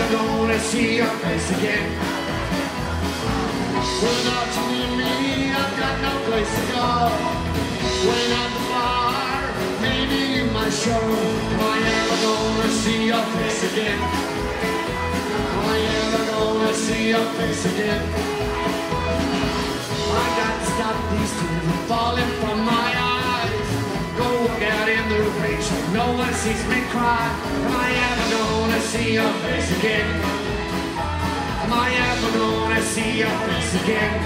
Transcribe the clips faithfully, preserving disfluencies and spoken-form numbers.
ever gonna see your face again? Without you and me, I've got no place to go. When at the bar, maybe you might show. Am I ever gonna see your face again? Am I ever gonna see your face again? I got to stop these tears from falling from my eyes. Go walk out in the rain so no one sees me cry. Am I ever gonna see your face again? Am I ever gonna see your face again?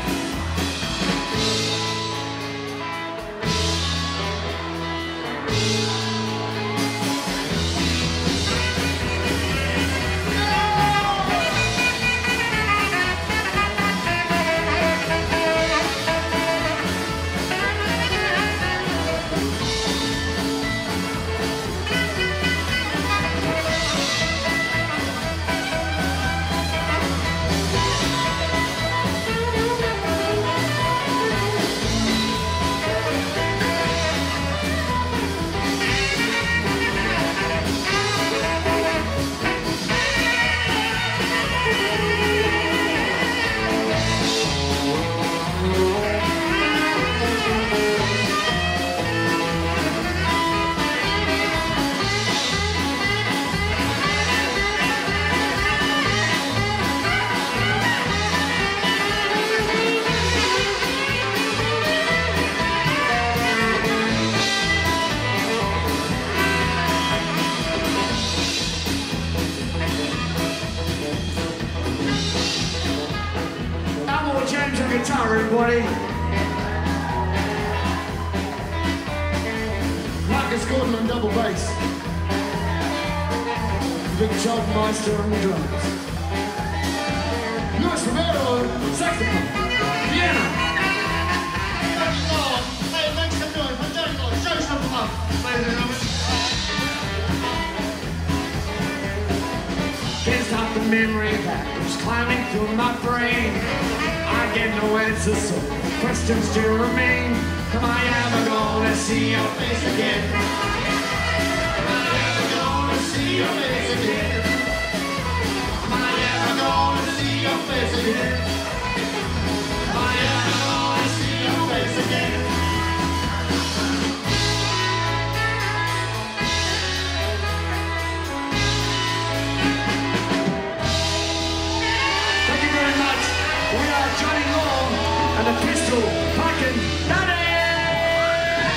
Guitar, everybody. Marcus Gordon on double bass. Big Chop Meister on the drums. Luis Romero on saxophone. Piano. Hey, make some noise. I'm doing it. Show some love, ladies and gentlemen. Can't stop the memory that was climbing through my brain. I get no answers, so questions still remain. Am I ever gonna see your face again? Am I ever gonna see your face again? Am I ever gonna see your face again? Am I ever gonna see your face again? Thank you very much. We are Johnny Long and the Pistol Packin Daddies!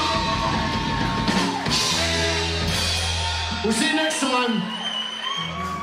We'll see you next time.